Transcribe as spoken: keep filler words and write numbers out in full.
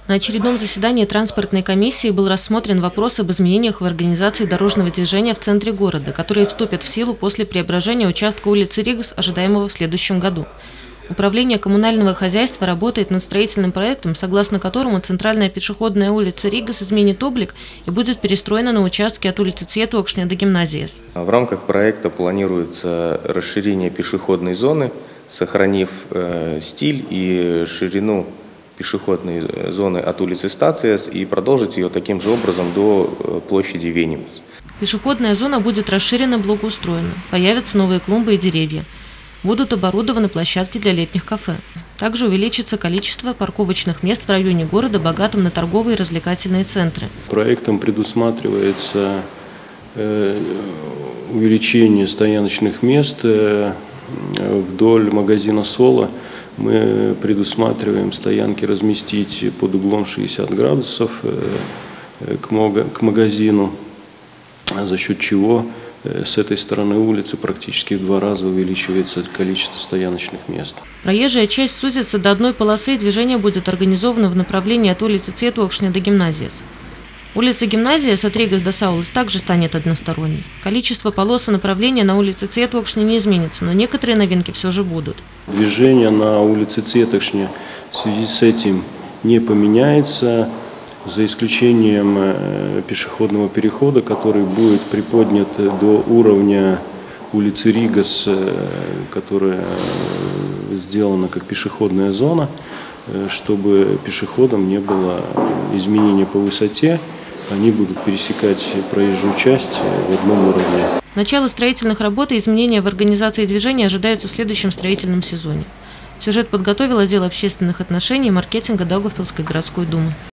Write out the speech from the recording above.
На очередном заседании транспортной комиссии был рассмотрен вопрос об изменениях в организации дорожного движения в центре города, которые вступят в силу после преображения участка улицы Ригас, ожидаемого в следующем году. Управление коммунального хозяйства работает над строительным проектом, согласно которому центральная пешеходная улица Ригас изменит облик и будет перестроена на участке от улицы Цветокшня до гимназии. В рамках проекта планируется расширение пешеходной зоны, сохранив э, стиль и ширину пешеходной зоны от улицы Стациас и продолжить ее таким же образом до площади Венимас. Пешеходная зона будет расширена, благоустроена. Появятся новые клумбы и деревья. Будут оборудованы площадки для летних кафе. Также увеличится количество парковочных мест в районе города, богатом на торговые и развлекательные центры. Проектом предусматривается э, увеличение стояночных мест э, вдоль магазина «Соло». Мы предусматриваем стоянки разместить под углом шестьдесят градусов к магазину, за счет чего с этой стороны улицы практически в два раза увеличивается количество стояночных мест. Проезжая часть сузится до одной полосы, и движение будет организовано в направлении от улицы Цветокшня до гимназии. Улица Гимназия от Ригас до Саулас также станет односторонней. Количество полос и направления на улице Цветокшня не изменится, но некоторые новинки все же будут. Движение на улице Цветокшня в связи с этим не поменяется, за исключением пешеходного перехода, который будет приподнят до уровня улицы Ригас, которая сделана как пешеходная зона, чтобы пешеходам не было изменения по высоте. Они будут пересекать проезжую часть в одном уровне. Начало строительных работ и изменения в организации движения ожидаются в следующем строительном сезоне. Сюжет подготовил отдел общественных отношений и маркетинга Даугавпилской городской думы.